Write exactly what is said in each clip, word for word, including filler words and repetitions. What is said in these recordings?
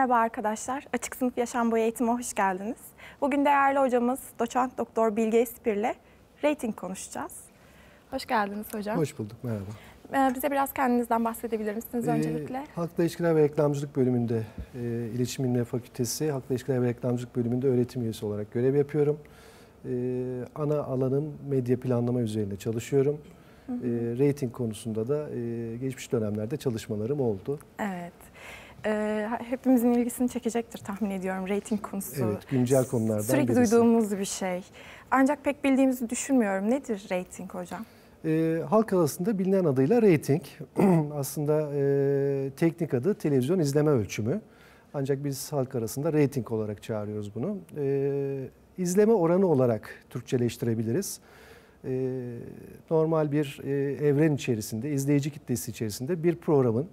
Merhaba arkadaşlar, Açık Sınıf Yaşam Boyu Eğitim'e hoş geldiniz. Bugün değerli hocamız Doçent Doktor Bilge Espir'le rating konuşacağız. Hoş geldiniz hocam. Hoş bulduk, merhaba. Ee, bize biraz kendinizden bahsedebilir misiniz ee, öncelikle? Halkla İlişkiler ve Reklamcılık bölümünde, e, İletişim Bilimleri Fakültesi Halkla İlişkiler ve Reklamcılık bölümünde öğretim üyesi olarak görev yapıyorum. E, ana alanım medya planlama üzerine çalışıyorum. Hı hı. E, rating konusunda da e, geçmiş dönemlerde çalışmalarım oldu. Evet. Ee, hepimizin ilgisini çekecektir tahmin ediyorum rating konusu. Evet, güncel konulardan Sürekli birisi. duyduğumuz bir şey. Ancak pek bildiğimizi düşünmüyorum. Nedir rating hocam? E, halk arasında bilinen adıyla rating. Aslında e, teknik adı televizyon izleme ölçümü. Ancak biz halk arasında rating olarak çağırıyoruz bunu. E, izleme oranı olarak Türkçeleştirebiliriz. E, normal bir e, evren içerisinde, izleyici kitlesi içerisinde bir programın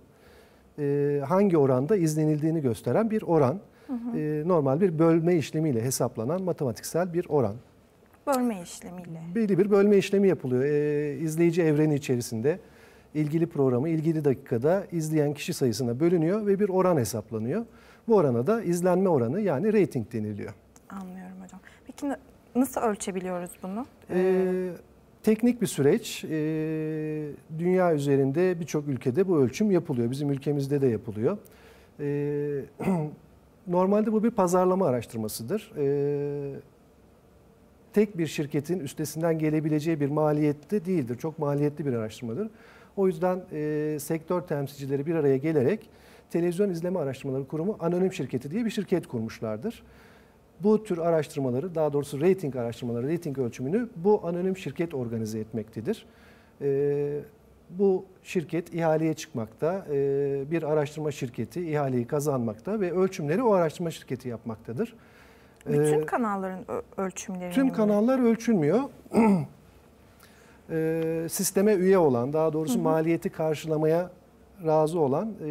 e, hangi oranda izlenildiğini gösteren bir oran. Hı hı. E, normal bir bölme işlemiyle hesaplanan matematiksel bir oran. Bölme işlemiyle. Belli bir bölme işlemi yapılıyor. E, izleyici evreni içerisinde ilgili programı ilgili dakikada izleyen kişi sayısına bölünüyor ve bir oran hesaplanıyor. Bu orana da izlenme oranı yani rating deniliyor. Anlıyorum hocam. Peki nasıl ölçebiliyoruz bunu? Ee, teknik bir süreç. Ee, dünya üzerinde birçok ülkede bu ölçüm yapılıyor. Bizim ülkemizde de yapılıyor. Ee, normalde bu bir pazarlama araştırmasıdır. Ee, tek bir şirketin üstesinden gelebileceği bir maliyette değildir. Çok maliyetli bir araştırmadır. O yüzden e, sektör temsilcileri bir araya gelerek Televizyon İzleme Araştırmaları Kurumu Anonim Şirketi diye bir şirket kurmuşlardır. Bu tür araştırmaları, daha doğrusu rating araştırmaları, rating ölçümünü bu anonim şirket organize etmektedir. E, bu şirket ihaleye çıkmakta, e, bir araştırma şirketi ihaleyi kazanmakta ve ölçümleri o araştırma şirketi yapmaktadır. Bütün kanalların ölçümleri Tüm mi? kanallar ölçülmüyor. e, sisteme üye olan, daha doğrusu hı hı. maliyeti karşılamaya razı olan e,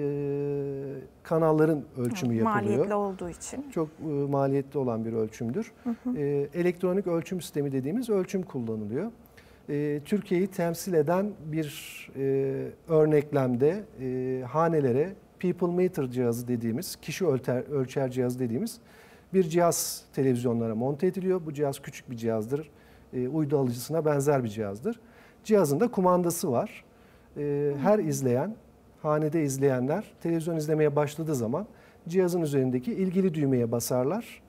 kanalların ölçümü hı, yapılıyor. Maliyetli olduğu için. Çok e, maliyetli olan bir ölçümdür. Hı hı. E, elektronik ölçüm sistemi dediğimiz ölçüm kullanılıyor. E, Türkiye'yi temsil eden bir e, örneklemde e, hanelere people meter cihazı dediğimiz, kişi ölçer, ölçer cihazı dediğimiz bir cihaz televizyonlara monte ediliyor. Bu cihaz küçük bir cihazdır. E, uydu alıcısına benzer bir cihazdır. Cihazın da kumandası var. E, her izleyen, hanede izleyenler televizyon izlemeye başladığı zaman cihazın üzerindeki ilgili düğmeye basarlar.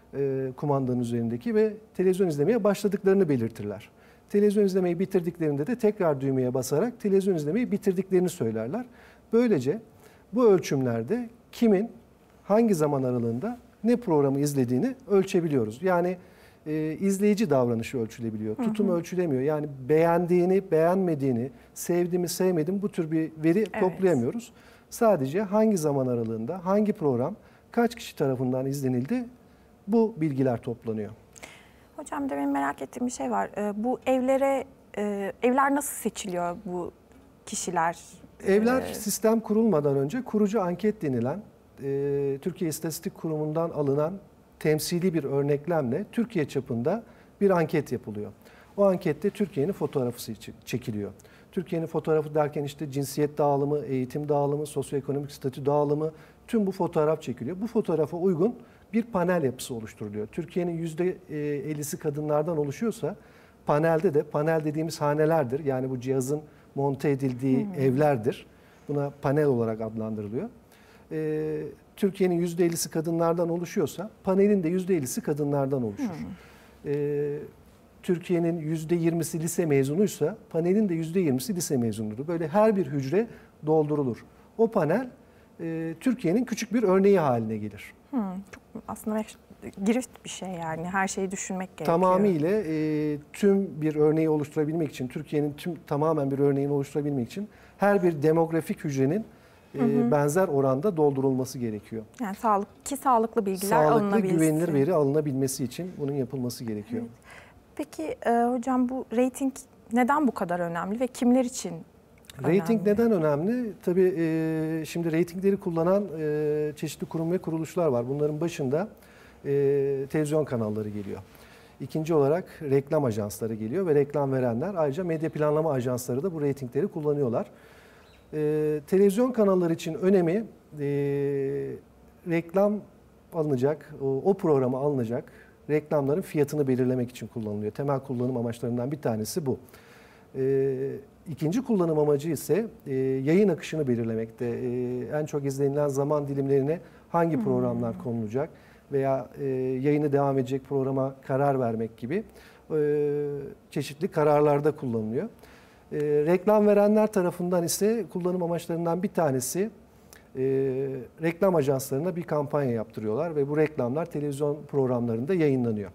E, kumandanın üzerindeki ve televizyon izlemeye başladıklarını belirtirler. Televizyon izlemeyi bitirdiklerinde de tekrar düğmeye basarak televizyon izlemeyi bitirdiklerini söylerler. Böylece bu ölçümlerde kimin hangi zaman aralığında ne programı izlediğini ölçebiliyoruz. Yani e, izleyici davranışı ölçülebiliyor. Hı hı. Tutum ölçülemiyor. Yani beğendiğini, beğenmediğini, sevdiğimi, sevmediğimi bu tür bir veri evet. toplayamıyoruz. Sadece hangi zaman aralığında, hangi program, kaç kişi tarafından izlenildi bu bilgiler toplanıyor. Hocam de benim merak ettiğim bir şey var. E, bu evlere, e, evler nasıl seçiliyor bu kişiler? Evler e, sistem kurulmadan önce kurucu anket denilen e, Türkiye İstatistik Kurumu'ndan alınan temsili bir örneklemle Türkiye çapında bir anket yapılıyor. O ankette Türkiye'nin fotoğrafı çekiliyor. Türkiye'nin fotoğrafı derken işte cinsiyet dağılımı, eğitim dağılımı, sosyoekonomik statü dağılımı tüm bu fotoğraf çekiliyor. Bu fotoğrafa uygun bir panel yapısı oluşturuluyor. Türkiye'nin yüzde ellisi kadınlardan oluşuyorsa panelde de panel dediğimiz hanelerdir. Yani bu cihazın monte edildiği hmm. evlerdir. Buna panel olarak adlandırılıyor. Ee, Türkiye'nin yüzde ellisi kadınlardan oluşuyorsa panelin de yüzde ellisi kadınlardan oluşur. Hmm. Ee, Türkiye'nin yüzde yirmisi lise mezunuysa panelin de yüzde yirmisi lise mezunudur. Böyle her bir hücre doldurulur. O panel e, Türkiye'nin küçük bir örneği haline gelir. Hmm. Çok aslında girift bir şey yani. Her şeyi düşünmek gerekiyor. Tamamıyla e, tüm bir örneği oluşturabilmek için, Türkiye'nin tüm tamamen bir örneğini oluşturabilmek için her bir demografik hücrenin Hı hı. benzer oranda doldurulması gerekiyor. Yani sağlık, ki sağlıklı bilgiler sağlıklı, alınabilsin. Sağlıklı, güvenilir veri alınabilmesi için bunun yapılması gerekiyor. Evet. Peki e, hocam bu rating neden bu kadar önemli ve kimler için önemli? Rating neden önemli? Tabii e, şimdi ratingleri kullanan e, çeşitli kurum ve kuruluşlar var. Bunların başında e, televizyon kanalları geliyor. İkinci olarak reklam ajansları geliyor ve reklam verenler. Ayrıca medya planlama ajansları da bu ratingleri kullanıyorlar. Ee, televizyon kanalları için önemi e, reklam alınacak, o, o programa alınacak reklamların fiyatını belirlemek için kullanılıyor. Temel kullanım amaçlarından bir tanesi bu. E, ikinci kullanım amacı ise e, yayın akışını belirlemekte. E, en çok izlenilen zaman dilimlerine hangi hmm. programlar konulacak veya e, yayını devam edecek programa karar vermek gibi e, çeşitli kararlarda kullanılıyor. E, reklam verenler tarafından ise kullanım amaçlarından bir tanesi e, reklam ajanslarına bir kampanya yaptırıyorlar ve bu reklamlar televizyon programlarında yayınlanıyor.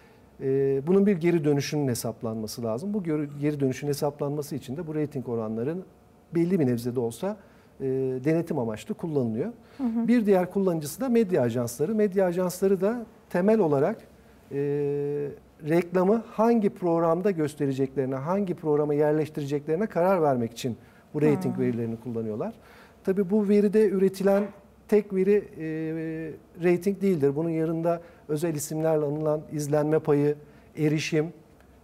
E, bunun bir geri dönüşünün hesaplanması lazım. Bu geri dönüşün hesaplanması için de bu reyting oranların belli bir nebzede olsa e, denetim amaçlı kullanılıyor. Hı hı. Bir diğer kullanıcısı da medya ajansları. Medya ajansları da temel olarak e, reklamı hangi programda göstereceklerine, hangi programa yerleştireceklerine karar vermek için bu reyting hmm. verilerini kullanıyorlar. Tabii bu veride üretilen tek veri e, reyting değildir. Bunun yanında özel isimlerle anılan izlenme payı, erişim, e,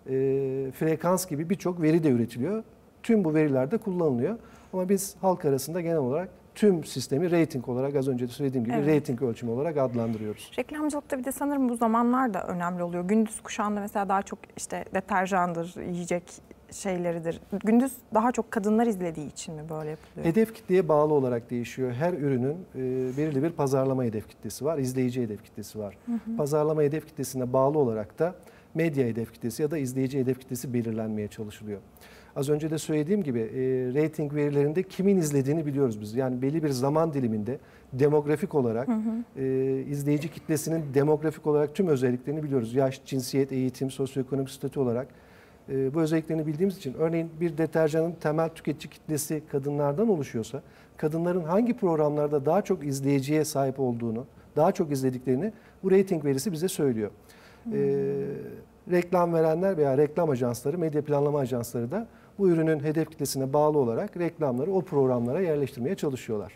frekans gibi birçok veri de üretiliyor. Tüm bu veriler de kullanılıyor. Ama biz halk arasında genel olarak tüm sistemi reyting olarak, az önce de söylediğim gibi evet. reyting ölçümü olarak adlandırıyoruz. Reklamcılıkta bir de sanırım bu zamanlar da önemli oluyor. Gündüz kuşağında mesela daha çok işte deterjandır, yiyecek şeyleridir. Gündüz daha çok kadınlar izlediği için mi böyle yapılıyor? Hedef kitleye bağlı olarak değişiyor. Her ürünün e, belirli bir pazarlama hedef kitlesi var, izleyici hedef kitlesi var. Hı hı. Pazarlama hedef kitlesine bağlı olarak da medya hedef kitlesi ya da izleyici hedef kitlesi belirlenmeye çalışılıyor. Az önce de söylediğim gibi e, reyting verilerinde kimin izlediğini biliyoruz biz. Yani belli bir zaman diliminde demografik olarak hı hı. E, izleyici kitlesinin demografik olarak tüm özelliklerini biliyoruz. Yaş, cinsiyet, eğitim, sosyoekonomik statü olarak e, bu özelliklerini bildiğimiz için örneğin bir deterjanın temel tüketici kitlesi kadınlardan oluşuyorsa kadınların hangi programlarda daha çok izleyiciye sahip olduğunu, daha çok izlediklerini bu reyting verisi bize söylüyor. Hı. E, reklam verenler veya reklam ajansları, medya planlama ajansları da bu ürünün hedef kitlesine bağlı olarak reklamları o programlara yerleştirmeye çalışıyorlar.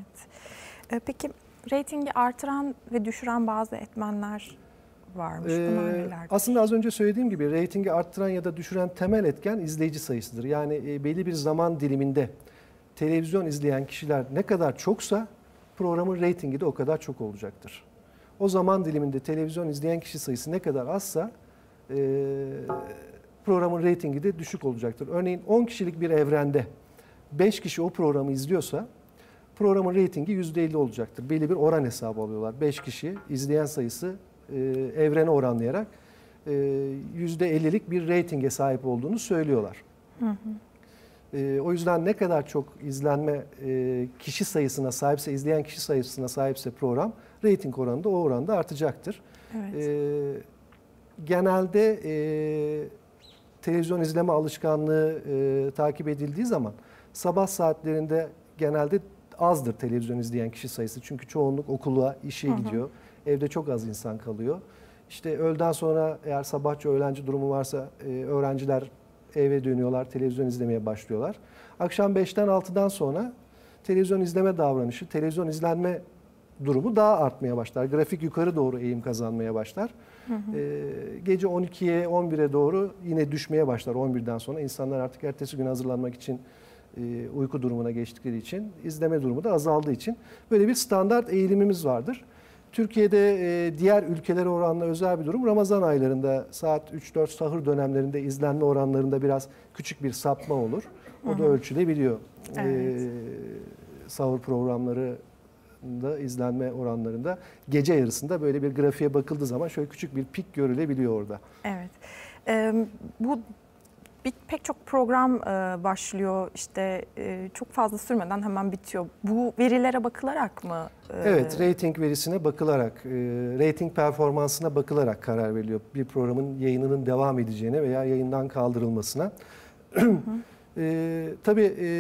Evet. Peki reytingi artıran ve düşüren bazı etmenler varmış. Bunlar ee, aslında az önce söylediğim gibi reytingi arttıran ya da düşüren temel etken izleyici sayısıdır. Yani e, belli bir zaman diliminde televizyon izleyen kişiler ne kadar çoksa programın reytingi de o kadar çok olacaktır. O zaman diliminde televizyon izleyen kişi sayısı ne kadar azsa e, programın reytingi de düşük olacaktır. Örneğin on kişilik bir evrende beş kişi o programı izliyorsa programın reytingi yüzde elli olacaktır. Belli bir oran hesabı alıyorlar. beş kişi izleyen sayısı e, evrene oranlayarak e, yüzde ellilik bir reytinge sahip olduğunu söylüyorlar. Hı hı. E, o yüzden ne kadar çok izlenme e, kişi sayısına sahipse, izleyen kişi sayısına sahipse program reyting oranı da o oranda artacaktır. Evet. E, genelde e, televizyon izleme alışkanlığı e, takip edildiği zaman sabah saatlerinde genelde azdır televizyon izleyen kişi sayısı. Çünkü çoğunluk okula, işe hı hı. gidiyor. Evde çok az insan kalıyor. İşte öğleden sonra eğer sabahçı öğlenci durumu varsa e, öğrenciler eve dönüyorlar, televizyon izlemeye başlıyorlar. Akşam beşten altıdan sonra televizyon izleme davranışı, televizyon izlenme durumu daha artmaya başlar. Grafik yukarı doğru eğim kazanmaya başlar. Hı hı. Ee, gece on ikiye on bire doğru yine düşmeye başlar. on birden sonra insanlar artık ertesi gün hazırlanmak için e, uyku durumuna geçtikleri için, izleme durumu da azaldığı için böyle bir standart eğilimimiz vardır. Türkiye'de e, diğer ülkelere oranla özel bir durum. Ramazan aylarında saat üç dört sahur dönemlerinde izlenme oranlarında biraz küçük bir sapma olur. O hı hı. da ölçülebiliyor. Evet. E, sahur programları da izlenme oranlarında gece yarısında böyle bir grafiğe bakıldığı zaman şöyle küçük bir pik görülebiliyor orada. Evet. Ee, bu bir, pek çok program e, başlıyor işte e, çok fazla sürmeden hemen bitiyor. Bu verilere bakılarak mı? E... Evet, rating verisine bakılarak, e, rating performansına bakılarak karar veriliyor. Bir programın yayınının devam edeceğine veya yayından kaldırılmasına. Hı hı. e, tabii e,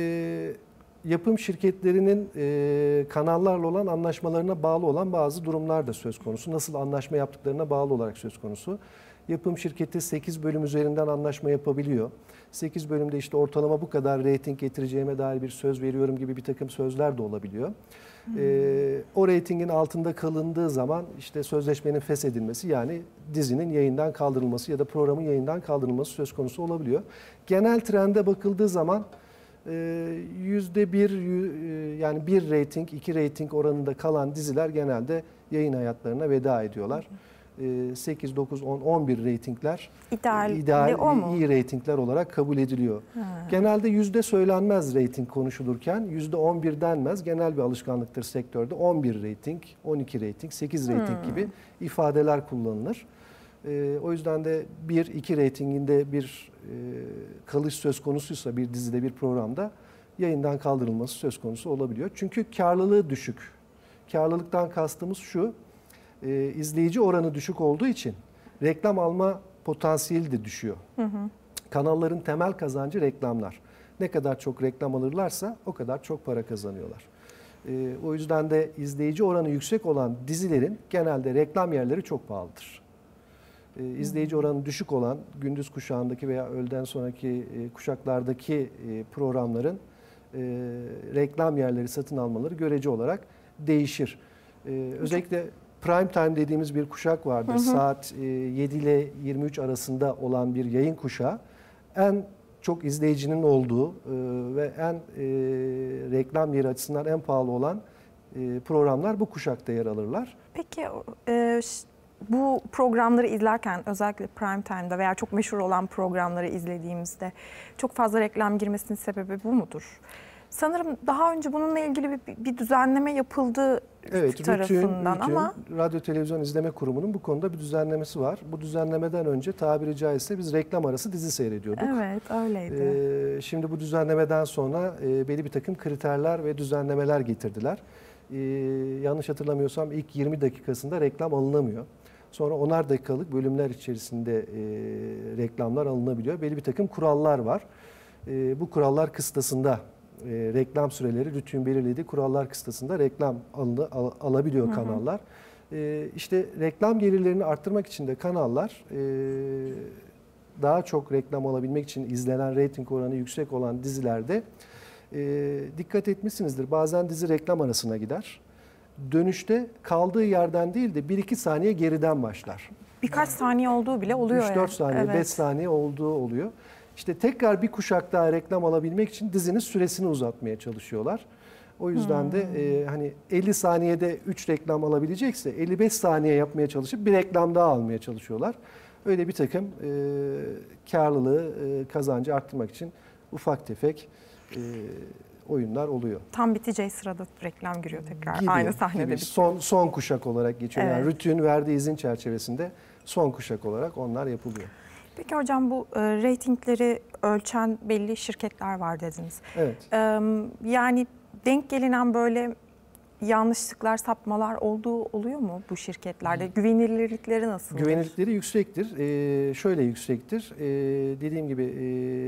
yapım şirketlerinin e, kanallarla olan anlaşmalarına bağlı olan bazı durumlar da söz konusu. Nasıl anlaşma yaptıklarına bağlı olarak söz konusu. Yapım şirketi sekiz bölüm üzerinden anlaşma yapabiliyor. sekiz bölümde işte ortalama bu kadar reyting getireceğime dair bir söz veriyorum gibi bir takım sözler de olabiliyor. Hmm. E, o reytingin altında kalındığı zaman işte sözleşmenin feshedilmesi, yani dizinin yayından kaldırılması ya da programın yayından kaldırılması söz konusu olabiliyor. Genel trende bakıldığı zaman Yüzde bir yani bir reyting, iki reyting oranında kalan diziler genelde yayın hayatlarına veda ediyorlar. sekiz, dokuz, on, on bir reytingler İdeal, ideal o mu? iyi reytingler olarak kabul ediliyor. Ha. Genelde yüzde söylenmez reyting konuşulurken yüzde on bir denmez. Genel bir alışkanlıktır sektörde. on bir reyting, on iki reyting, sekiz reyting hmm. gibi ifadeler kullanılır. Ee, o yüzden de bir iki reytinginde bir e, kalış söz konusuysa bir dizide bir programda yayından kaldırılması söz konusu olabiliyor. Çünkü karlılığı düşük. Karlılıktan kastımız şu. E, izleyici oranı düşük olduğu için reklam alma potansiyeli de düşüyor. Hı hı. Kanalların temel kazancı reklamlar. Ne kadar çok reklam alırlarsa o kadar çok para kazanıyorlar. E, o yüzden de izleyici oranı yüksek olan dizilerin genelde reklam yerleri çok pahalıdır. E, izleyici oranı düşük olan gündüz kuşağındaki veya öğleden sonraki e, kuşaklardaki e, programların e, reklam yerleri satın almaları görece olarak değişir. E, özellikle prime time dediğimiz bir kuşak vardır. Hı hı. Saat yedi ile yirmi üç arasında olan bir yayın kuşağı. En çok izleyicinin olduğu ve en reklam yeri açısından en pahalı olan programlar bu kuşakta yer alırlar. Peki bu programları izlerken özellikle prime time'da veya çok meşhur olan programları izlediğimizde çok fazla reklam girmesinin sebebi bu mudur? Sanırım daha önce bununla ilgili bir, bir düzenleme yapıldı evet, tarafından Rütün, ama... Radyo Televizyon İzleme Kurumu'nun bu konuda bir düzenlemesi var. Bu düzenlemeden önce tabiri caizse biz reklam arası dizi seyrediyorduk. Evet, öyleydi. Ee, şimdi bu düzenlemeden sonra e, belli bir takım kriterler ve düzenlemeler getirdiler. Ee, yanlış hatırlamıyorsam ilk yirmi dakikasında reklam alınamıyor. Sonra onar dakikalık bölümler içerisinde e, reklamlar alınabiliyor. Belli bir takım kurallar var. E, bu kurallar kıstasında E, reklam süreleri Rütük'ün belirlediği kurallar kıstasında reklam al, al, alabiliyor hı hı. kanallar. E, işte reklam gelirlerini arttırmak için de kanallar e, daha çok reklam alabilmek için izlenen reyting oranı yüksek olan dizilerde e, dikkat etmişsinizdir. Bazen dizi reklam arasına gider. Dönüşte kaldığı yerden değil de bir iki saniye geriden başlar. Birkaç saniye olduğu bile oluyor. üç dört saniye, evet. beş saniye olduğu oluyor. İşte tekrar bir kuşak daha reklam alabilmek için dizinin süresini uzatmaya çalışıyorlar. O yüzden hmm. de e, hani elli saniyede üç reklam alabilecekse elli beş saniye yapmaya çalışıp bir reklam daha almaya çalışıyorlar. Öyle bir takım e, karlılığı, e, kazancı arttırmak için ufak tefek e, oyunlar oluyor. Tam biteceği sırada reklam giriyor tekrar gibi, aynı sahnede. Gibi. Son, son kuşak olarak geçiyor. Evet. Yani Rütük'ün verdiği izin çerçevesinde son kuşak olarak onlar yapılıyor. Peki hocam bu e, reytingleri ölçen belli şirketler var dediniz. Evet. E, yani denk gelinen böyle yanlışlıklar, sapmalar olduğu oluyor mu bu şirketlerde? Güvenilirlikleri nasıl? Güvenilirlikleri yüksektir. Ee, şöyle yüksektir. Ee, dediğim gibi e,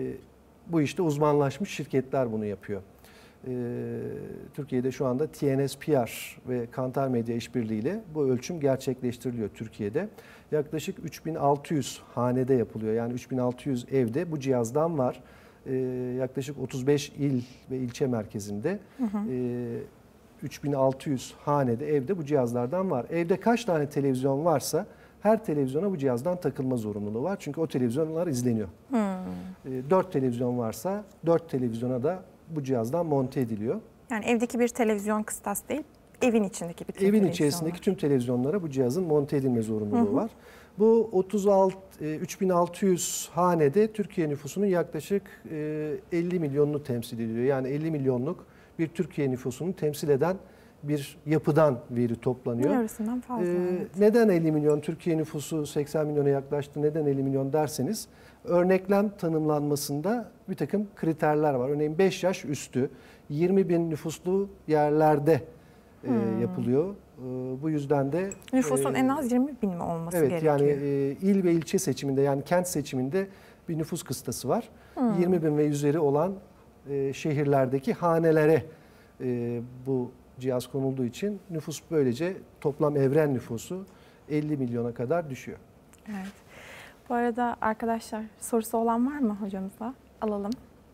bu işte uzmanlaşmış şirketler bunu yapıyor. Ee, Türkiye'de şu anda T N S P R ve Kantar Medya işbirliğiyle bu ölçüm gerçekleştiriliyor Türkiye'de. Yaklaşık üç bin altı yüz hanede yapılıyor. Yani üç bin altı yüz evde bu cihazdan var. Ee, yaklaşık otuz beş il ve ilçe merkezinde hı hı. E, üç bin altı yüz hanede evde bu cihazlardan var. Evde kaç tane televizyon varsa her televizyona bu cihazdan takılma zorunluluğu var. Çünkü o televizyonlar izleniyor. Hmm. E, dört televizyon varsa dört televizyona da bu cihazdan monte ediliyor. Yani evdeki bir televizyon kıstas değil, evin içindeki bütün Evin içerisindeki tüm televizyonlara bu cihazın monte edilme zorunluluğu hı hı. var. Bu otuz altı üç bin altı yüz hanede Türkiye nüfusunun yaklaşık elli milyonunu temsil ediyor. Yani elli milyonluk bir Türkiye nüfusunu temsil eden bir yapıdan veri toplanıyor. Yarısından fazla. Ee, evet. Neden elli milyon? Türkiye nüfusu seksen milyona yaklaştı. Neden elli milyon derseniz örneklem tanımlanmasında bir takım kriterler var. Örneğin beş yaş üstü yirmi bin nüfuslu yerlerde hmm. e, yapılıyor. E, bu yüzden de nüfusun e, en az yirmi bin mi olması evet, gerekiyor? Evet yani e, il ve ilçe seçiminde yani kent seçiminde bir nüfus kıstası var. Hmm. yirmi bin ve üzeri olan e, şehirlerdeki hanelere e, bu cihaz konulduğu için nüfus böylece toplam evren nüfusu elli milyona kadar düşüyor. Evet. Bu arada arkadaşlar sorusu olan var mı hocamıza? Alalım.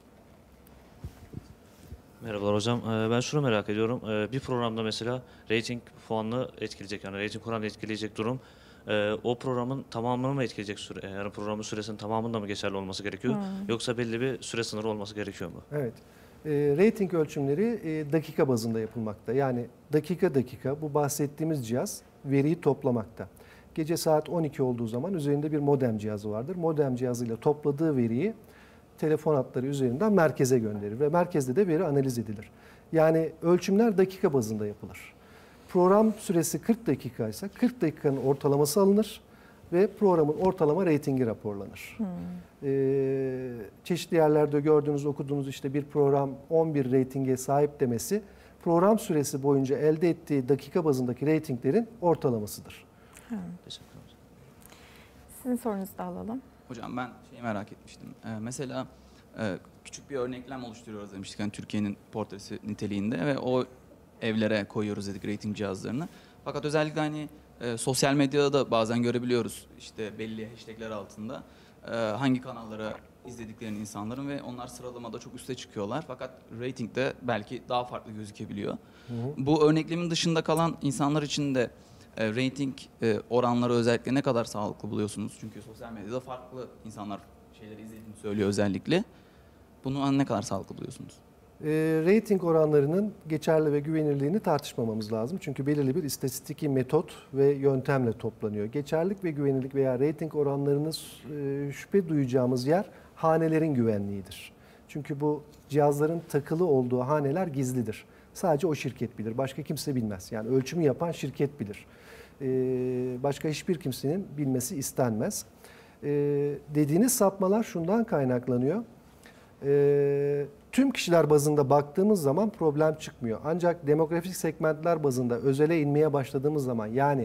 Merhabalar hocam. Ben şunu merak ediyorum. Bir programda mesela reyting puanını etkileyecek, yani reyting oranını etkileyecek durum o programın tamamını mı etkileyecek süre? Yani programın süresinin tamamında mı geçerli olması gerekiyor? Hmm. Yoksa belli bir süre sınırı olması gerekiyor mu? Evet. E, rating ölçümleri e, dakika bazında yapılmakta. Yani dakika dakika bu bahsettiğimiz cihaz veriyi toplamakta. Gece saat on iki olduğu zaman üzerinde bir modem cihazı vardır. Modem cihazıyla topladığı veriyi telefon hatları üzerinden merkeze gönderir ve merkezde de veri analiz edilir. Yani ölçümler dakika bazında yapılır. Program süresi kırk dakika ise kırk dakikanın ortalaması alınır ve programın ortalama reytingi raporlanır. Hmm. Ee, çeşitli yerlerde gördüğünüz, okuduğunuz işte bir program on bir reytinge sahip demesi program süresi boyunca elde ettiği dakika bazındaki reytinglerin ortalamasıdır. Hmm. Teşekkür ederim. Sizin sorunuzu da alalım. Hocam ben şeyi merak etmiştim. Ee, mesela e, küçük bir örneklem oluşturuyoruz demiştik. Yani Türkiye'nin portresi niteliğinde ve o evlere koyuyoruz dedik rating cihazlarını. Fakat özellikle hani e, sosyal medyada da bazen görebiliyoruz işte belli hashtagler altında e, hangi kanallara izlediklerini insanların ve onlar sıralamada çok üste çıkıyorlar. Fakat ratingde belki daha farklı gözükebiliyor. Hı hı. Bu örneklemin dışında kalan insanlar için de e, rating e, oranları özellikle ne kadar sağlıklı buluyorsunuz? Çünkü sosyal medyada farklı insanlar şeyleri izlediğini söylüyor özellikle. Bunu ne kadar sağlıklı buluyorsunuz? E, rating oranlarının geçerli ve güvenilirliğini tartışmamamız lazım. Çünkü belirli bir istatistiki metot ve yöntemle toplanıyor. Geçerlilik ve güvenilirlik veya rating oranlarını e, şüphe duyacağımız yer hanelerin güvenliğidir. Çünkü bu cihazların takılı olduğu haneler gizlidir. Sadece o şirket bilir. Başka kimse bilmez. Yani ölçümü yapan şirket bilir. E, başka hiçbir kimsenin bilmesi istenmez. E, dediğiniz sapmalar şundan kaynaklanıyor. E, tüm kişiler bazında baktığımız zaman problem çıkmıyor. Ancak demografik segmentler bazında özele inmeye başladığımız zaman yani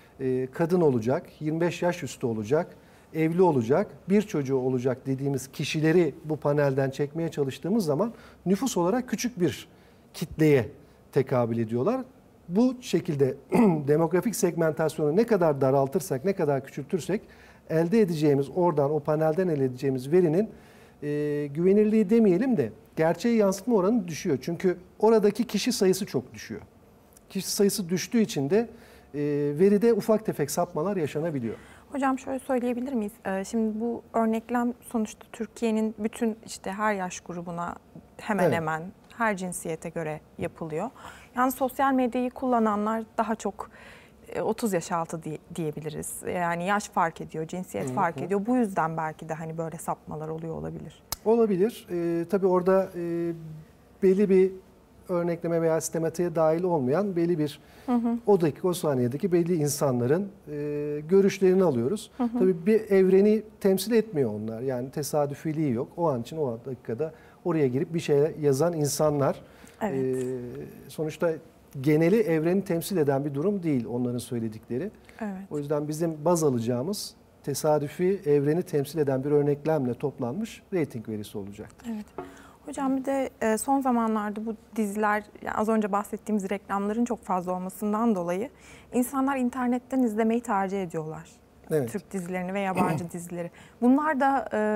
e, kadın olacak, yirmi beş yaş üstü olacak, evli olacak, bir çocuğu olacak dediğimiz kişileri bu panelden çekmeye çalıştığımız zaman nüfus olarak küçük bir kitleye tekabül ediyorlar. Bu şekilde demografik segmentasyonu ne kadar daraltırsak, ne kadar küçültürsek elde edeceğimiz, oradan o panelden elde edeceğimiz verinin e, güvenirliği demeyelim de gerçeği yansıtma oranı düşüyor. Çünkü oradaki kişi sayısı çok düşüyor. Kişi sayısı düştüğü için de e, veride ufak tefek sapmalar yaşanabiliyor. Hocam şöyle söyleyebilir miyiz? Ee, şimdi bu örneklem sonuçta Türkiye'nin bütün işte her yaş grubuna hemen evet. hemen her cinsiyete göre yapılıyor. Yani sosyal medyayı kullananlar daha çok otuz yaş altı diyebiliriz. Yani yaş fark ediyor, cinsiyet hı hı. fark ediyor. Bu yüzden belki de hani böyle sapmalar oluyor olabilir. Olabilir. Ee, tabii orada e, belli bir örnekleme veya sistematiğe dahil olmayan belli bir hı hı. o dakika, o saniyedeki belli insanların e, görüşlerini alıyoruz. Hı hı. Tabii bir evreni temsil etmiyor onlar. Yani tesadüfiliği yok. O an için o dakikada oraya girip bir şey yazan insanlar. Evet. E, sonuçta geneli evreni temsil eden bir durum değil onların söyledikleri. Evet. O yüzden bizim baz alacağımız tesadüfi evreni temsil eden bir örneklemle toplanmış reyting verisi olacak. Evet. Hocam bir de son zamanlarda bu diziler, yani az önce bahsettiğimiz reklamların çok fazla olmasından dolayı insanlar internetten izlemeyi tercih ediyorlar. Evet. Türk dizilerini ve yabancı dizileri. Bunlar da e,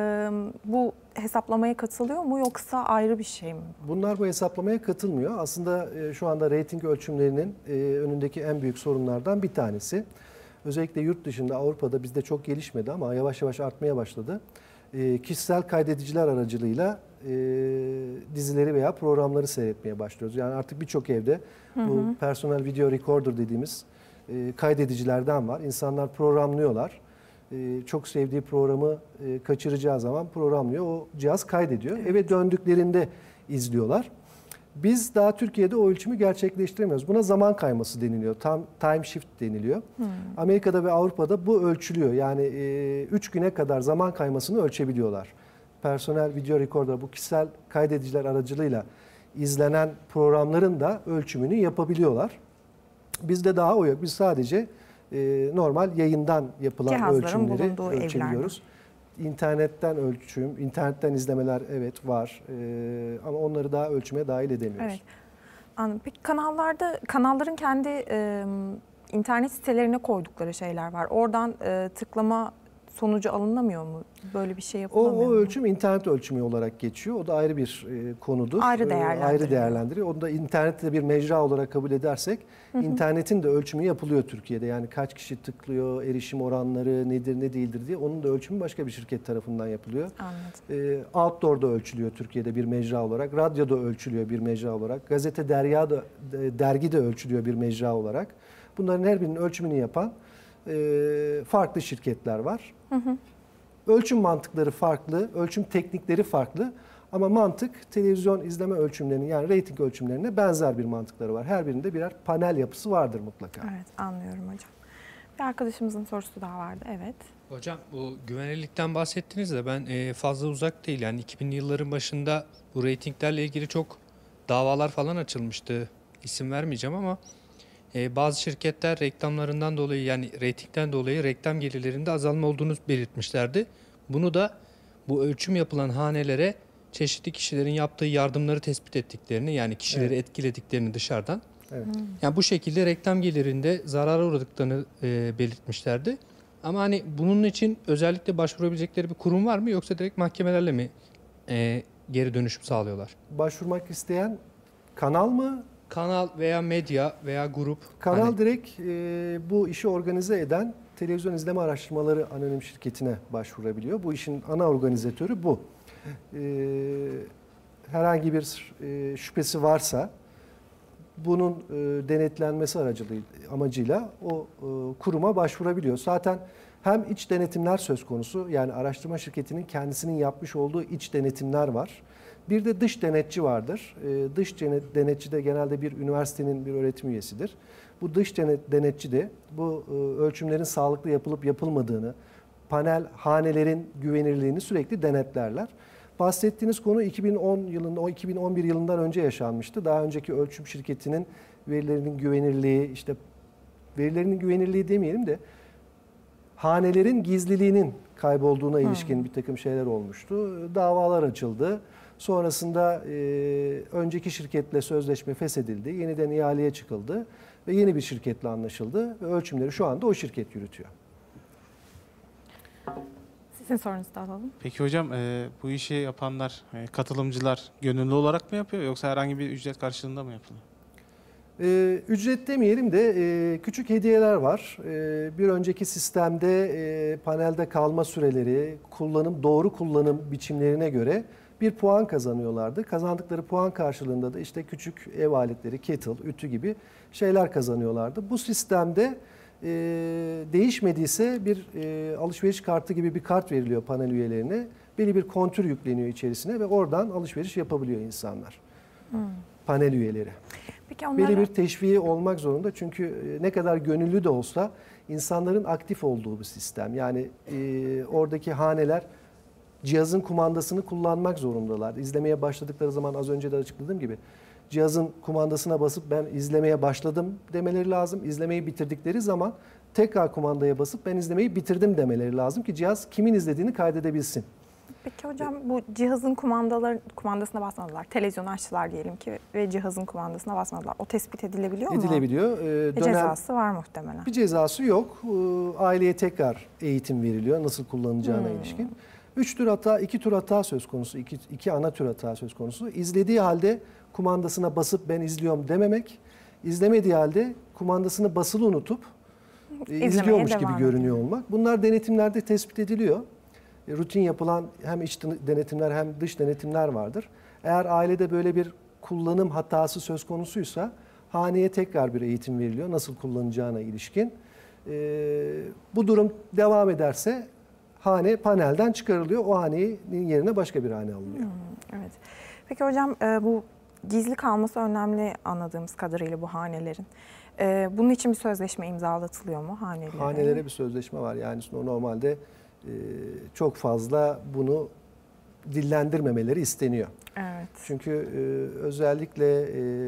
bu hesaplamaya katılıyor mu yoksa ayrı bir şey mi? Bunlar bu hesaplamaya katılmıyor. Aslında e, şu anda reyting ölçümlerinin e, önündeki en büyük sorunlardan bir tanesi. Özellikle yurt dışında, Avrupa'da bizde çok gelişmedi ama yavaş yavaş artmaya başladı. E, kişisel kaydediciler aracılığıyla e, dizileri veya programları seyretmeye başlıyoruz. Yani artık birçok evde hı hı. bu personal video recorder dediğimiz e, kaydedicilerden var. İnsanlar programlıyorlar. E, çok sevdiği programı e, kaçıracağı zaman programlıyor. O cihaz kaydediyor. Evet. Eve döndüklerinde izliyorlar. Biz daha Türkiye'de o ölçümü gerçekleştiremiyoruz. Buna zaman kayması deniliyor. Tam time shift deniliyor. Hmm. Amerika'da ve Avrupa'da bu ölçülüyor. Yani üç e, güne kadar zaman kaymasını ölçebiliyorlar. Personel video recorder, bu kişisel kaydediciler aracılığıyla izlenen programların da ölçümünü yapabiliyorlar. Bizde daha o yok. Biz sadece e, normal yayından yapılan cihazların ölçümleri ölçebiliyoruz. Evlerde. İnternetten ölçüm, internetten izlemeler evet var ee, ama onları daha ölçüme dahil edemiyoruz. Evet. Anladım. Peki kanallarda, kanalların kendi e, internet sitelerine koydukları şeyler var. Oradan e, tıklama sonucu alınamıyor mu? Böyle bir şey O, yapılamıyor o mu? ölçüm internet ölçümü olarak geçiyor. O da ayrı bir e, konudur. Ayrı E, değerlendiriyor. ayrı değerlendiriyor. Onu da internette bir mecra olarak kabul edersek, hı hı. internetin de ölçümü yapılıyor Türkiye'de. Yani kaç kişi tıklıyor, erişim oranları nedir ne değildir diye. Onun da ölçümü başka bir şirket tarafından yapılıyor. Anladım. E, outdoor'da ölçülüyor Türkiye'de bir mecra olarak. Radyoda ölçülüyor bir mecra olarak. Gazete, derya da, dergi de ölçülüyor bir mecra olarak. Bunların her birinin ölçümünü yapan e, farklı şirketler var. Hı hı. Ölçüm mantıkları farklı, ölçüm teknikleri farklı ama mantık televizyon izleme ölçümlerinin yani reyting ölçümlerine benzer bir mantıkları var. Her birinde birer panel yapısı vardır mutlaka. Evet, anlıyorum hocam. Bir arkadaşımızın sorusu daha vardı, evet. Hocam bu güvenilirlikten bahsettiniz de ben fazla uzak değil. Yani iki binli yılların başında bu reytinglerle ilgili çok davalar falan açılmıştı. İsim vermeyeceğim ama bazı şirketler reklamlarından dolayı yani reytingden dolayı reklam gelirlerinde azalma olduğunu belirtmişlerdi. Bunu da bu ölçüm yapılan hanelere çeşitli kişilerin yaptığı yardımları tespit ettiklerini yani kişileri evet. etkilediklerini dışarıdan. Evet. Yani bu şekilde reklam gelirinde zarara uğradıklarını e, belirtmişlerdi. Ama hani bunun için özellikle başvurabilecekleri bir kurum var mı yoksa direkt mahkemelerle mi e, geri dönüşüm sağlıyorlar? Başvurmak isteyen kanal mı? Kanal veya medya veya grup. Kanal hani... direkt e, bu işi organize eden Televizyon İzleme Araştırmaları Anonim Şirketi'ne başvurabiliyor. Bu işin ana organizatörü bu. E, herhangi bir e, şüphesi varsa bunun e, denetlenmesi aracılığıyla, amacıyla o e, kuruma başvurabiliyor. Zaten hem iç denetimler söz konusu yani araştırma şirketinin kendisinin yapmış olduğu iç denetimler var. Bir de dış denetçi vardır. E, dış denetçi de genelde bir üniversitenin bir öğretim üyesidir. Bu dış denetçi de bu e, ölçümlerin sağlıklı yapılıp yapılmadığını, panel hanelerin güvenirliğini sürekli denetlerler. Bahsettiğiniz konu iki bin on yılında, o iki bin on bir yılından önce yaşanmıştı. Daha önceki ölçüm şirketinin verilerinin güvenirliği, işte verilerinin güvenirliği demeyelim de hanelerin gizliliğinin kaybolduğuna ilişkin hmm. bir takım şeyler olmuştu. Davalar açıldı. Sonrasında e, önceki şirketle sözleşme feshedildi. Yeniden ihaleye çıkıldı ve yeni bir şirketle anlaşıldı. Ve ölçümleri şu anda o şirket yürütüyor. Sizin sorunuzu da alalım. Peki hocam e, bu işi yapanlar, e, katılımcılar gönüllü olarak mı yapıyor yoksa herhangi bir ücret karşılığında mı yapılıyor? E, ücret demeyelim de e, küçük hediyeler var. E, bir önceki sistemde e, panelde kalma süreleri, kullanım doğru kullanım biçimlerine göre bir puan kazanıyorlardı. Kazandıkları puan karşılığında da işte küçük ev aletleri, kettle, ütü gibi şeyler kazanıyorlardı. Bu sistemde e, değişmediyse bir e, alışveriş kartı gibi bir kart veriliyor panel üyelerine. Belli bir kontür yükleniyor içerisine ve oradan alışveriş yapabiliyor insanlar. Hmm. Panel üyeleri. Peki onlara... Belli bir teşviği olmak zorunda çünkü ne kadar gönüllü de olsa insanların aktif olduğu bir sistem. Yani e, oradaki haneler cihazın kumandasını kullanmak zorundalar. İzlemeye başladıkları zaman az önce de açıkladığım gibi cihazın kumandasına basıp ben izlemeye başladım demeleri lazım. İzlemeyi bitirdikleri zaman tekrar kumandaya basıp ben izlemeyi bitirdim demeleri lazım ki cihaz kimin izlediğini kaydedebilsin. Peki hocam bu cihazın kumandaları, kumandasına basmadılar. Televizyonu açtılar diyelim ki ve cihazın kumandasına basmadılar. O tespit edilebiliyor mu? Edilebiliyor. Ee, bir cezası var muhtemelen. Bir cezası yok. Ee, aileye tekrar eğitim veriliyor nasıl kullanacağına hmm. ilişkin. Üç tür hata, iki tür hata söz konusu, iki, iki ana tür hata söz konusu. İzlediği halde kumandasına basıp ben izliyorum dememek, izlemediği halde kumandasını basılı unutup e, izliyormuş gibi görünüyor olmak. Bunlar denetimlerde tespit ediliyor. E, rutin yapılan hem iç denetimler hem dış denetimler vardır. Eğer ailede böyle bir kullanım hatası söz konusuysa haneye tekrar bir eğitim veriliyor nasıl kullanacağına ilişkin. E, bu durum devam ederse hane panelden çıkarılıyor. O hanenin yerine başka bir hane alınıyor. Hmm, evet. Peki hocam bu gizli kalması önemli anladığımız kadarıyla bu hanelerin. Bunun için bir sözleşme imzalatılıyor mu hanelere? Hanelere bir sözleşme var. Yani normalde çok fazla bunu dillendirmemeleri isteniyor. Evet. Çünkü özellikle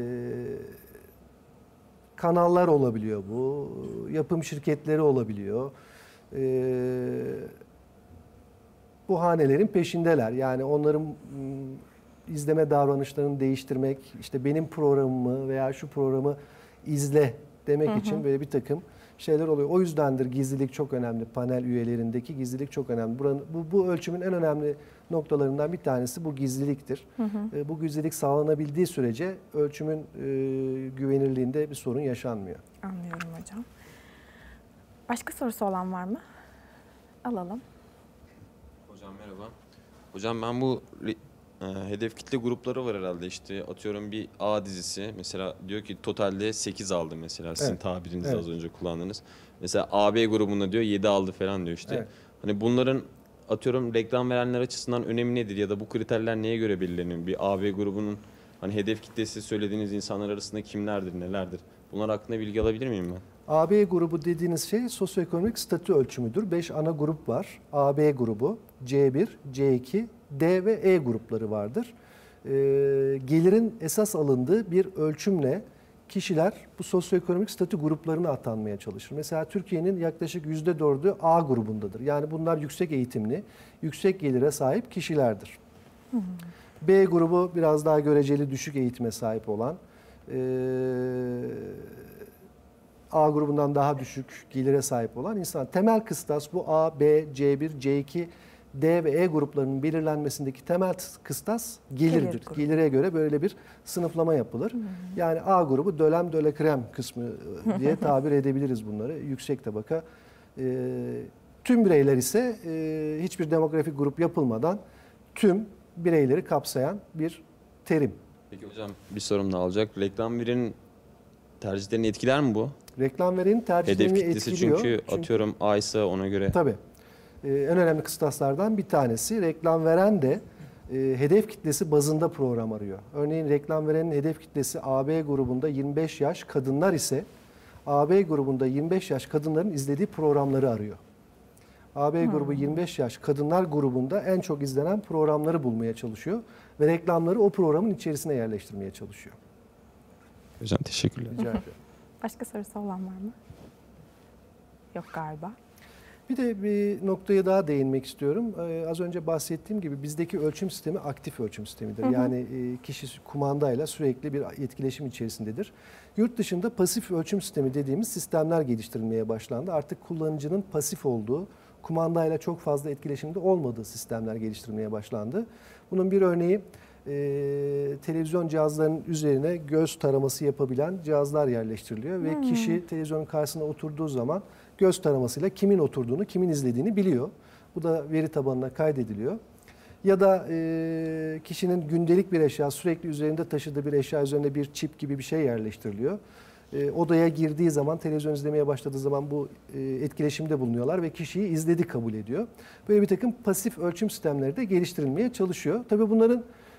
kanallar olabiliyor bu, yapım şirketleri olabiliyor. Bu hanelerin peşindeler. Yani onların izleme davranışlarını değiştirmek, işte benim programımı veya şu programı izle demek hı hı. için böyle bir takım şeyler oluyor. O yüzdendir gizlilik çok önemli. Panel üyelerindeki gizlilik çok önemli. Buranın, bu, bu ölçümün en önemli noktalarından bir tanesi bu gizliliktir. Hı hı. E, bu gizlilik sağlanabildiği sürece ölçümün e, güvenilirliğinde bir sorun yaşanmıyor. Anlıyorum hocam. Başka sorusu olan var mı? Alalım. Hocam merhaba. Hocam ben bu e, hedef kitle grupları var herhalde, işte atıyorum bir A dizisi mesela diyor ki totalde sekiz aldı mesela, sizin evet. tabirinizde evet. az önce kullandınız. Mesela A B grubunda diyor yedi aldı falan diyor işte. Evet. Hani bunların atıyorum reklam verenler açısından önemi nedir ya da bu kriterler neye göre belirleniyor? Bir A B grubunun hani hedef kitlesi söylediğiniz insanlar arasında kimlerdir, nelerdir? Bunlar hakkında bilgi alabilir miyim ben? A B grubu dediğiniz şey sosyoekonomik statü ölçümüdür. beş ana grup var. A B grubu, C bir, C iki, D ve E grupları vardır. Ee, gelirin esas alındığı bir ölçümle kişiler bu sosyoekonomik statü gruplarına atanmaya çalışır. Mesela Türkiye'nin yaklaşık yüzde dördü A grubundadır. Yani bunlar yüksek eğitimli, yüksek gelire sahip kişilerdir. Hmm. B grubu biraz daha göreceli düşük eğitime sahip olan, ee, A grubundan daha düşük gelire sahip olan insan. Temel kıstas bu A, B, C bir, C iki, D ve E gruplarının belirlenmesindeki temel kıstas gelirdir. Gelir Gelire göre böyle bir sınıflama yapılır. Hı hı. Yani A grubu dölem döle krem kısmı diye tabir edebiliriz bunları. Yüksek tabaka. E, tüm bireyler ise e, hiçbir demografik grup yapılmadan tüm bireyleri kapsayan bir terim. Peki hocam bir sorum daha olacak. Reklam verinin tercihlerini etkiler mi bu? Reklam verenin tercihlerini hedef kitlesi etkiliyor. Çünkü, çünkü atıyorum A ise ona göre. Tabii. Ee, en önemli kıstaslardan bir tanesi. Reklam veren de e, hedef kitlesi bazında program arıyor. Örneğin reklam verenin hedef kitlesi A B grubunda yirmi beş yaş kadınlar ise A B grubunda yirmi beş yaş kadınların izlediği programları arıyor. A B hmm. grubu yirmi beş yaş kadınlar grubunda en çok izlenen programları bulmaya çalışıyor ve reklamları o programın içerisine yerleştirmeye çalışıyor. Hocam teşekkürler. Rica ederim. Başka sorusu olan var mı? Yok galiba. Bir de bir noktaya daha değinmek istiyorum. Ee, az önce bahsettiğim gibi bizdeki ölçüm sistemi aktif ölçüm sistemidir. Hı hı. Yani e, kişi kumandayla sürekli bir etkileşim içerisindedir. Yurt dışında pasif ölçüm sistemi dediğimiz sistemler geliştirilmeye başlandı. Artık kullanıcının pasif olduğu, kumandayla çok fazla etkileşimde olmadığı sistemler geliştirilmeye başlandı. Bunun bir örneği e, televizyon cihazlarının üzerine göz taraması yapabilen cihazlar yerleştiriliyor. Ve hmm. kişi televizyonun karşısına oturduğu zaman göz taramasıyla kimin oturduğunu, kimin izlediğini biliyor. Bu da veri tabanına kaydediliyor. Ya da e, kişinin gündelik bir eşya, sürekli üzerinde taşıdığı bir eşya üzerine bir çip gibi bir şey yerleştiriliyor. E, odaya girdiği zaman, televizyon izlemeye başladığı zaman bu e, etkileşimde bulunuyorlar ve kişiyi izledi kabul ediyor. Böyle bir takım pasif ölçüm sistemleri de geliştirilmeye çalışıyor. Tabii bunların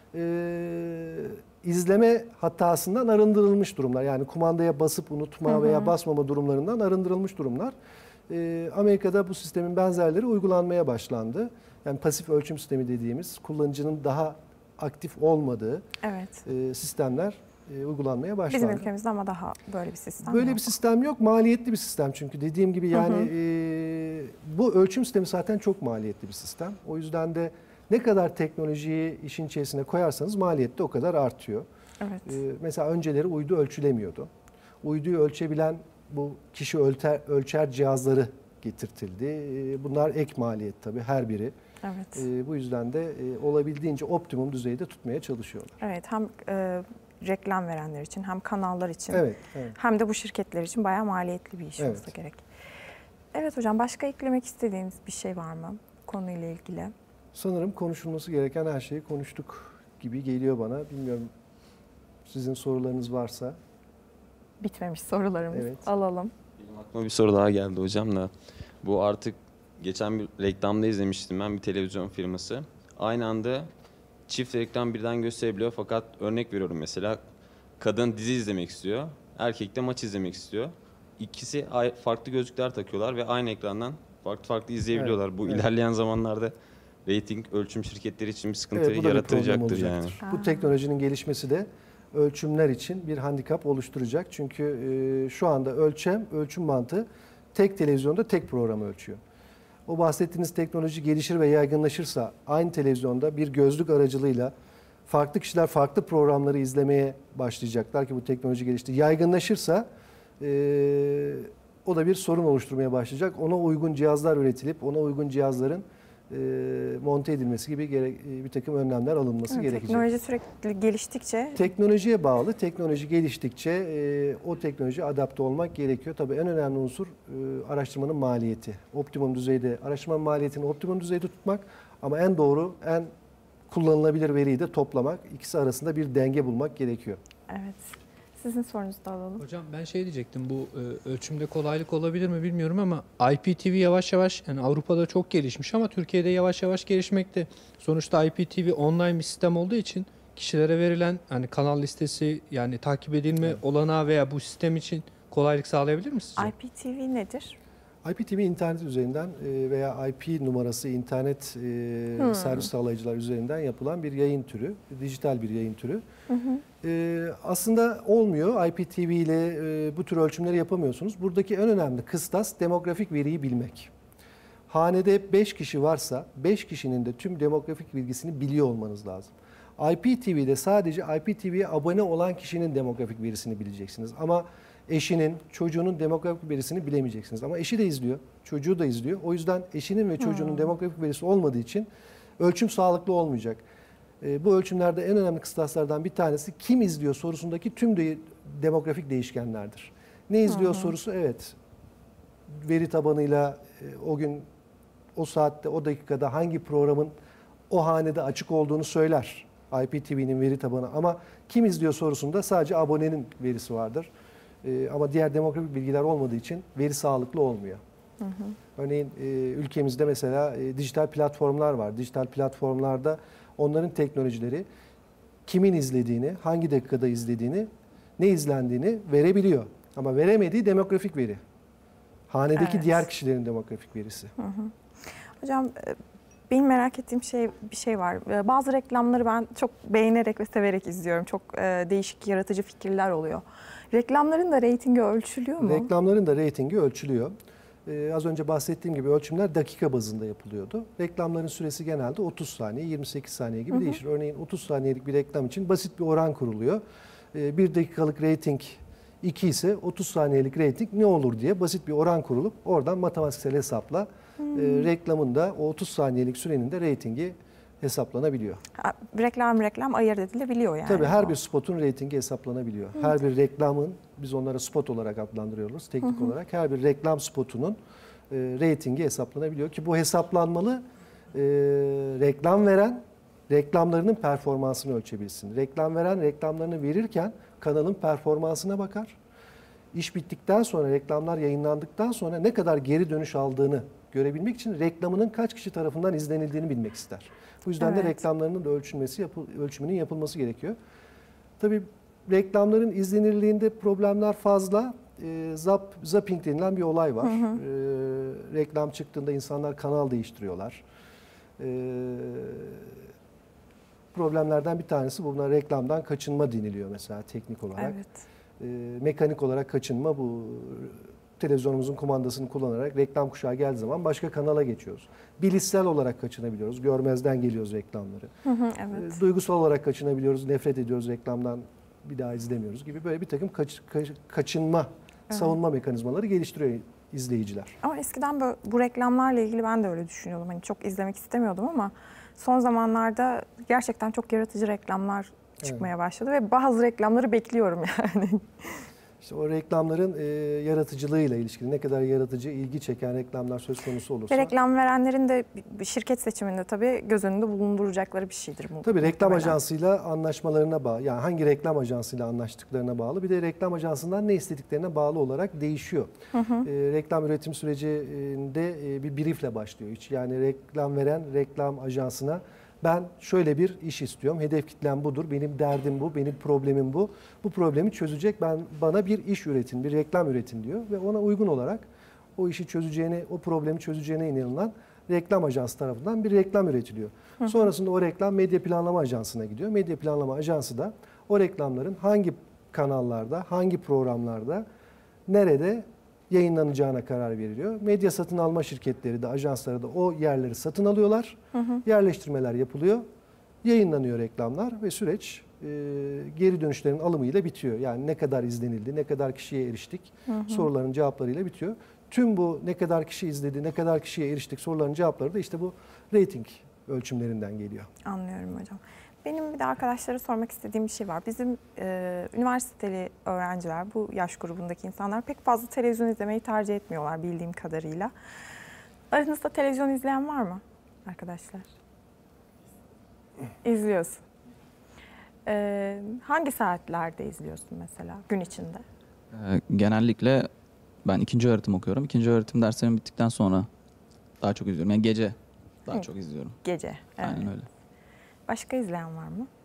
e, izleme hatasından arındırılmış durumlar. Yani kumandaya basıp unutma hı hı. veya basmama durumlarından arındırılmış durumlar. E, Amerika'da bu sistemin benzerleri uygulanmaya başlandı. Yani pasif ölçüm sistemi dediğimiz kullanıcının daha aktif olmadığı evet. e, sistemler e, uygulanmaya başlandı. Bizim ülkemizde ama daha böyle bir sistem Böyle yok. bir sistem yok. Maliyetli bir sistem çünkü. Dediğim gibi yani hı hı. E, bu ölçüm sistemi zaten çok maliyetli bir sistem. O yüzden de ne kadar teknolojiyi işin içerisine koyarsanız maliyet de o kadar artıyor. Evet. E, mesela önceleri uydu ölçülemiyordu. Uyduyu ölçebilen bu kişi ölçer, ölçer cihazları getirtildi. E, bunlar ek maliyet tabii her biri. Evet. E, bu yüzden de e, olabildiğince optimum düzeyde tutmaya çalışıyorlar. Evet, hem e, reklam verenler için hem kanallar için evet, evet. hem de bu şirketler için bayağı maliyetli bir iş evet. olsa gerek. Evet hocam, başka eklemek istediğiniz bir şey var mı konuyla ilgili? Sanırım konuşulması gereken her şeyi konuştuk gibi geliyor bana. Bilmiyorum, sizin sorularınız varsa. Bitmemiş sorularımız. Evet. Alalım. Benim aklıma bir soru daha geldi hocam da. Bu artık geçen bir reklamda izlemiştim ben, bir televizyon firması. Aynı anda çift reklam birden gösterebiliyor, fakat örnek veriyorum mesela kadın dizi izlemek istiyor, erkek de maç izlemek istiyor. İkisi farklı gözlükler takıyorlar ve aynı ekrandan farklı farklı izleyebiliyorlar. Evet, bu evet. ilerleyen zamanlarda rating ölçüm şirketleri için bir sıkıntı evet, yaratılacaktır yani. Bu teknolojinin gelişmesi de ölçümler için bir handikap oluşturacak. Çünkü e, şu anda ölçem, ölçüm mantığı tek televizyonda tek programı ölçüyor. O bahsettiğiniz teknoloji gelişir ve yaygınlaşırsa aynı televizyonda bir gözlük aracılığıyla farklı kişiler farklı programları izlemeye başlayacaklar ki bu teknoloji gelişti. Yaygınlaşırsa e, o da bir sorun oluşturmaya başlayacak. Ona uygun cihazlar üretilip ona uygun cihazların e, monte edilmesi gibi gerek, e, bir takım önlemler alınması Evet, gerekecek. teknoloji sürekli geliştikçe Teknolojiye bağlı. Teknoloji geliştikçe e, o teknoloji adapte olmak gerekiyor. Tabii en önemli unsur e, araştırmanın maliyeti. Optimum düzeyde, araştırmanın maliyetini optimum düzeyde tutmak ama en doğru, en kullanılabilir veriyi de toplamak. İkisi arasında bir denge bulmak gerekiyor. evet. Sizin sorunuzu da alalım. Hocam ben şey diyecektim, bu e, ölçümde kolaylık olabilir mi bilmiyorum ama I P T V yavaş yavaş, yani Avrupa'da çok gelişmiş ama Türkiye'de yavaş yavaş gelişmekte. Sonuçta I P T V online bir sistem olduğu için kişilere verilen hani kanal listesi, yani takip edilme Evet. olanağı veya bu sistem için kolaylık sağlayabilir mi sizce? I P T V nedir? I P T V internet üzerinden e, veya I P numarası internet e, Hmm. servis sağlayıcılar üzerinden yapılan bir yayın türü, dijital bir yayın türü. Hı hı. E, aslında olmuyor. I P T V ile e, bu tür ölçümleri yapamıyorsunuz. Buradaki en önemli kıstas demografik veriyi bilmek. Hanede beş kişi varsa beş kişinin de tüm demografik bilgisini biliyor olmanız lazım. I P T V'de sadece I P T V'ye abone olan kişinin demografik verisini bileceksiniz. Ama eşinin, çocuğunun demografik verisini bilemeyeceksiniz. Ama eşi de izliyor, çocuğu da izliyor. O yüzden eşinin ve çocuğunun Hmm. demografik verisi olmadığı için ölçüm sağlıklı olmayacak. E, bu ölçümlerde en önemli kıstaslardan bir tanesi kim izliyor sorusundaki tüm de, demografik değişkenlerdir. Ne izliyor Hı hı. sorusu evet veri tabanıyla e, o gün, o saatte, o dakikada hangi programın o hanede açık olduğunu söyler I P T V'nin veri tabanı. Ama kim izliyor sorusunda sadece abonenin verisi vardır. Ee, ama diğer demografik bilgiler olmadığı için veri sağlıklı olmuyor. Hı hı. Örneğin e, ülkemizde mesela e, dijital platformlar var. Dijital platformlarda onların teknolojileri kimin izlediğini, hangi dakikada izlediğini, ne izlendiğini verebiliyor. Ama veremediği demografik veri. Hanedeki Evet. diğer kişilerin demografik verisi. Hı hı. Hocam e, benim merak ettiğim şey bir şey var. E, Bazı reklamları ben çok beğenerek ve severek izliyorum. Çok e, değişik, yaratıcı fikirler oluyor. Reklamların da reytingi ölçülüyor mu? Reklamların da reytingi ölçülüyor. Ee, az önce bahsettiğim gibi ölçümler dakika bazında yapılıyordu. Reklamların süresi genelde otuz saniye, yirmi sekiz saniye gibi Hı hı. değişir. Örneğin otuz saniyelik bir reklam için basit bir oran kuruluyor. Ee, bir dakikalık reyting iki ise otuz saniyelik reyting ne olur diye basit bir oran kurulup oradan matematiksel hesapla Hmm. e, reklamın da o otuz saniyelik sürenin de reytingi hesaplanabiliyor. Ha, Reklam reklam ayırt edilebiliyor yani. Tabii her o. bir spotun reytingi hesaplanabiliyor. Her bir reklamın, biz onlara spot olarak adlandırıyoruz teknik olarak. Her bir reklam spotunun e, reytingi hesaplanabiliyor ki bu hesaplanmalı e, reklam veren reklamlarının performansını ölçebilsin. Reklam veren reklamlarını verirken kanalın performansına bakar. İş bittikten sonra, reklamlar yayınlandıktan sonra ne kadar geri dönüş aldığını görebilmek için reklamının kaç kişi tarafından izlenildiğini bilmek ister. Bu yüzden de Evet. reklamlarının da ölçülmesi, yapı- ölçümünün yapılması gerekiyor. Tabii reklamların izlenirliğinde problemler fazla. E, zap, zapping denilen bir olay var. Hı hı. E, reklam çıktığında insanlar kanal değiştiriyorlar. E, problemlerden bir tanesi bunlar reklamdan kaçınma deniliyor mesela teknik olarak. Evet. E, mekanik olarak kaçınma bu televizyonumuzun kumandasını kullanarak reklam kuşağı geldiği zaman başka kanala geçiyoruz. Bilişsel olarak kaçınabiliyoruz. Görmezden geliyoruz reklamları. Hı hı, evet. E, duygusal olarak kaçınabiliyoruz. Nefret ediyoruz reklamdan. Bir daha izlemiyoruz gibi böyle bir takım kaç, kaç- kaçınma, Evet. savunma mekanizmaları geliştiriyor izleyiciler. Ama eskiden böyle, bu reklamlarla ilgili ben de öyle düşünüyordum. Hani çok izlemek istemiyordum ama son zamanlarda gerçekten çok yaratıcı reklamlar çıkmaya başladı ve bazı reklamları bekliyorum yani. İşte o reklamların e, yaratıcılığıyla ilişkili ne kadar yaratıcı, ilgi çeken reklamlar söz konusu olursa. Ve reklam verenlerin de bir şirket seçiminde tabii göz önünde bulunduracakları bir şeydir bu. Tabii reklam muhtemelen. ajansıyla anlaşmalarına bağlı. Yani hangi reklam ajansıyla anlaştıklarına bağlı. Bir de reklam ajansından ne istediklerine bağlı olarak değişiyor. Hı hı. E, reklam üretim sürecinde e, bir briefle başlıyor. Hiç yani reklam veren reklam ajansına ben şöyle bir iş istiyorum. Hedef kitlem budur. Benim derdim bu. Benim problemim bu. Bu problemi çözecek. Ben bana bir iş üretin, bir reklam üretin diyor ve ona uygun olarak o işi çözeceğine, o problemi çözeceğine inanılan reklam ajansı tarafından bir reklam üretiliyor. Hı. Sonrasında o reklam medya planlama ajansına gidiyor. Medya planlama ajansı da o reklamların hangi kanallarda, hangi programlarda, nerede yayınlanacağına karar veriliyor. Medya satın alma şirketleri de, ajansları da o yerleri satın alıyorlar. Hı hı. Yerleştirmeler yapılıyor. Yayınlanıyor reklamlar ve süreç e, geri dönüşlerin alımıyla bitiyor. Yani ne kadar izlenildi, ne kadar kişiye eriştik Hı hı. soruların cevaplarıyla bitiyor. Tüm bu ne kadar kişi izledi, ne kadar kişiye eriştik soruların cevapları da işte bu rating ölçümlerinden geliyor. Anlıyorum hocam. Benim bir de arkadaşlara sormak istediğim bir şey var. Bizim e, üniversiteli öğrenciler, bu yaş grubundaki insanlar pek fazla televizyon izlemeyi tercih etmiyorlar bildiğim kadarıyla. Aranızda televizyon izleyen var mı arkadaşlar? İzliyorsun. E, hangi saatlerde izliyorsun mesela gün içinde? Ee, genellikle ben ikinci öğretim okuyorum. İkinci öğretim derslerim bittikten sonra daha çok izliyorum. Yani gece daha Hı. çok izliyorum. Gece. Evet. Aynen öyle. Başka izleyen var mı?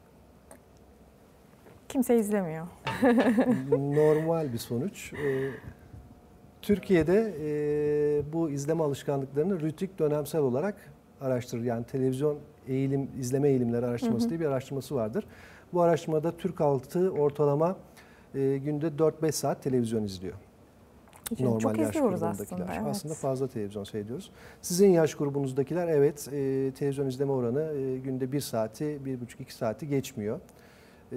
Kimse izlemiyor. Normal bir sonuç. Ee, Türkiye'de e, bu izleme alışkanlıklarını Rütük dönemsel olarak araştırır. Yani televizyon eğilim, izleme eğilimleri araştırması Hı hı. diye bir araştırması vardır. Bu araştırmada Türk halkı ortalama e, günde dört beş saat televizyon izliyor. Çok Normal yaş izliyoruz grubundakiler. aslında. Evet. Aslında fazla televizyon seyrediyoruz. Sizin yaş grubunuzdakiler evet e, televizyon izleme oranı e, günde bir saati, bir buçuk iki saati geçmiyor. E,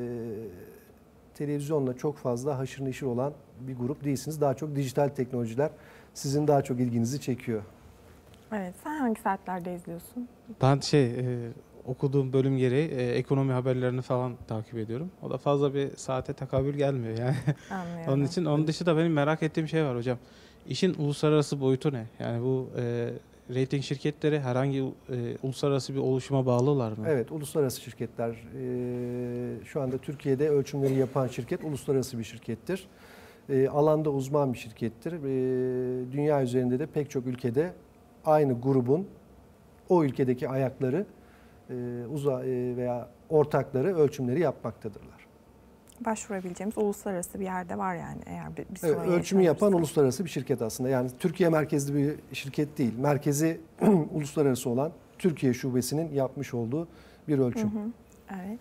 televizyonla çok fazla haşır neşir olan bir grup değilsiniz. Daha çok dijital teknolojiler sizin daha çok ilginizi çekiyor. Evet. Sen hangi saatlerde izliyorsun? Ben şey e, okuduğum bölüm gereği e, ekonomi haberlerini falan takip ediyorum. O da fazla bir saate tekabül gelmiyor yani. Anlıyorum. Onun için onun dışında benim merak ettiğim şey var hocam. İşin uluslararası boyutu ne? Yani bu e, rating şirketleri herhangi e, uluslararası bir oluşuma bağlılar mı? Evet, uluslararası şirketler. e, şu anda Türkiye'de ölçümleri yapan şirket uluslararası bir şirkettir. E, alanda uzman bir şirkettir. E, dünya üzerinde de pek çok ülkede aynı grubun o ülkedeki ayakları e, uza e, veya ortakları ölçümleri yapmaktadırlar. Başvurabileceğimiz uluslararası bir yerde var yani eğer bir, bir Evet, sorun ölçümü yapan yaşanırsa. uluslararası bir şirket aslında. Yani Türkiye merkezli bir şirket değil. Merkezi uluslararası olan Türkiye şubesinin yapmış olduğu bir ölçüm. Hı hı. Evet.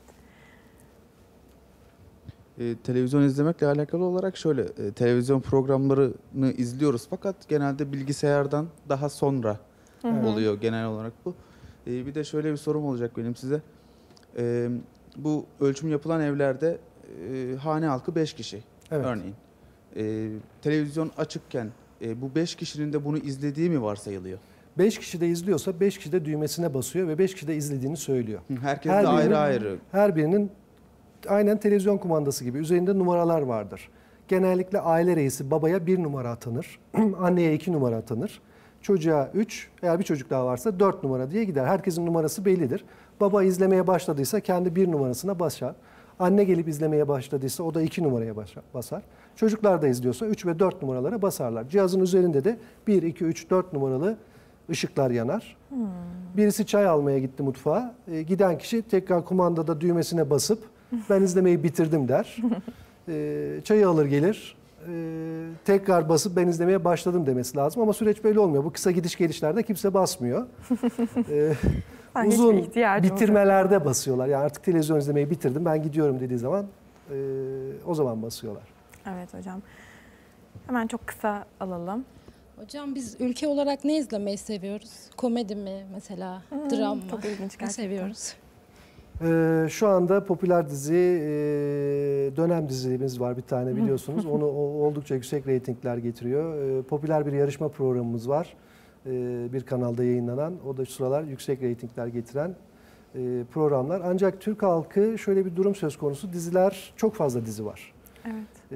E, televizyon izlemekle alakalı olarak şöyle, e, televizyon programlarını izliyoruz fakat genelde bilgisayardan daha sonra Hı hı. oluyor genel olarak bu. E, bir de şöyle bir sorum olacak benim size. E, bu ölçüm yapılan evlerde e, hane halkı beş kişi Evet. örneğin. E, televizyon açıkken e, bu beş kişinin de bunu izlediği mi varsayılıyor? beş kişi de izliyorsa beş kişi de düğmesine basıyor ve beş kişi de izlediğini söylüyor. Hı, Herkes Her de ayrı birinin- ayrı. Her birinin aynen televizyon kumandası gibi üzerinde numaralar vardır. Genellikle aile reisi babaya bir numara atanır, anneye iki numara atanır, çocuğa üç, eğer bir çocuk daha varsa dört numara diye gider. Herkesin numarası bellidir. Baba izlemeye başladıysa kendi bir numarasına basar. Anne gelip izlemeye başladıysa o da iki numaraya basar. Çocuklar da izliyorsa üç ve dört numaralara basarlar. Cihazın üzerinde de bir, iki, üç, dört numaralı ışıklar yanar. Hmm. Birisi çay almaya gitti mutfağa. E, giden kişi tekrar kumandada düğmesine basıp ben izlemeyi bitirdim der. E, çayı alır gelir. E, tekrar basıp ben izlemeye başladım demesi lazım. Ama süreç böyle olmuyor. Bu kısa gidiş gelişlerde kimse basmıyor. E, Ben hiçbir uzun ihtiyacım yok. bitirmelerde basıyorlar. Yani artık televizyon izlemeyi bitirdim ben gidiyorum dediği zaman e, o zaman basıyorlar. Evet hocam. Hemen çok kısa alalım. Hocam biz ülke olarak ne izlemeyi seviyoruz? Komedi mi mesela, Hmm, dram mı? çok ilginç Ne gerçekten. seviyoruz? Ee, şu anda popüler dizi, e, dönem dizimiz var bir tane biliyorsunuz. Onu o- oldukça yüksek reytingler getiriyor. Ee, popüler bir yarışma programımız var. Ee, bir kanalda yayınlanan. O da şu sıralar yüksek reytingler getiren e, programlar. Ancak Türk halkı şöyle bir durum söz konusu. Diziler, çok fazla dizi var. Evet. Ee,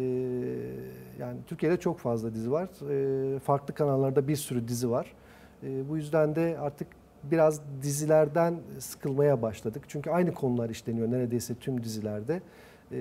yani Türkiye'de çok fazla dizi var. Ee, farklı kanallarda bir sürü dizi var. Ee, bu yüzden de artık biraz dizilerden sıkılmaya başladık. Çünkü aynı konular işleniyor neredeyse tüm dizilerde. Ee,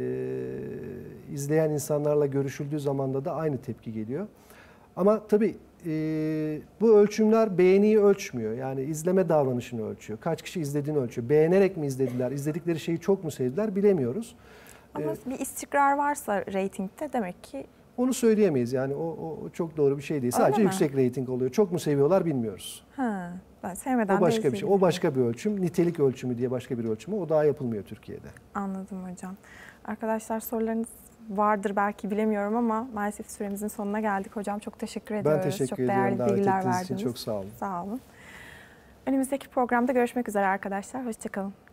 izleyen insanlarla görüşüldüğü zamanda da aynı tepki geliyor. Ama tabii e, bu ölçümler beğeniyi ölçmüyor. Yani izleme davranışını ölçüyor. Kaç kişi izlediğini ölçüyor. Beğenerek mi izlediler, izledikleri şeyi çok mu sevdiler bilemiyoruz. Ama Evet. bir istikrar varsa reytingde demek ki Onu söyleyemeyiz yani o, o o çok doğru bir şey değil. Öyle Sadece mi? yüksek reyting oluyor. Çok mu seviyorlar bilmiyoruz. ha, ben sevmeden O de başka bir şey. izleyebilirim. O başka bir ölçüm. Nitelik ölçümü diye başka bir ölçümü. O daha yapılmıyor Türkiye'de. Anladım hocam. Arkadaşlar sorularınız vardır belki bilemiyorum ama maalesef süremizin sonuna geldik. Hocam çok teşekkür ediyoruz. Ben teşekkür çok ediyorum değerli davet bilgiler ettiğiniz için. verdiniz. Çok sağ olun. Sağ olun. Önümüzdeki programda görüşmek üzere arkadaşlar. Hoşçakalın.